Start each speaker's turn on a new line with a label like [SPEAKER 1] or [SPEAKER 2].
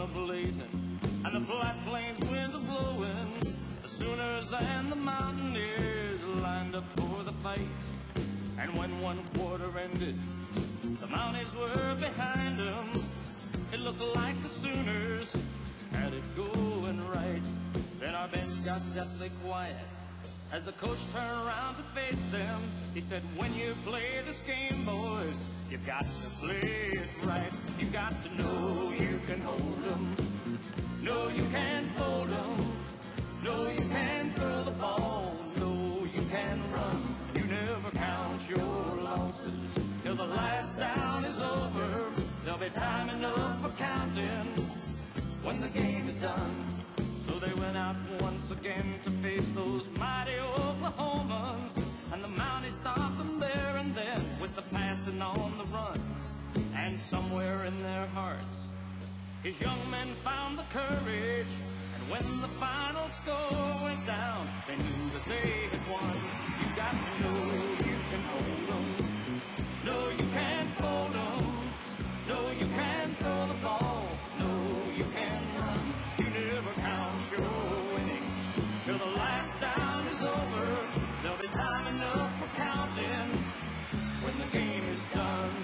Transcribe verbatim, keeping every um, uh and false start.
[SPEAKER 1] blazing and the flat plains winds are blowing. The Sooners and the Mountaineers lined up for the fight. And when one quarter ended, the Mounties were behind them. It looked like the Sooners had it going right. Then our bench got deathly quiet as the coach turned around to face them. He said, when you play this game, boys, you've got to play it right. You've got to know you can hold them. No, you can't fold them. No, you can't throw the ball. No, you can run. You never count your losses till the last down is over. There'll be time enough for counting when the game is done. So they went out once again to face those mighty Oklahomans, and the Mounties stopped them there and then with the passing on the run. And somewhere in their hearts, his young men found the courage, and when the final score went down, they knew that they had won. You got to know you can hold them. No, you can't fold them. No, you can't throw the ball. No, you can't run. You never count your winning till the last down.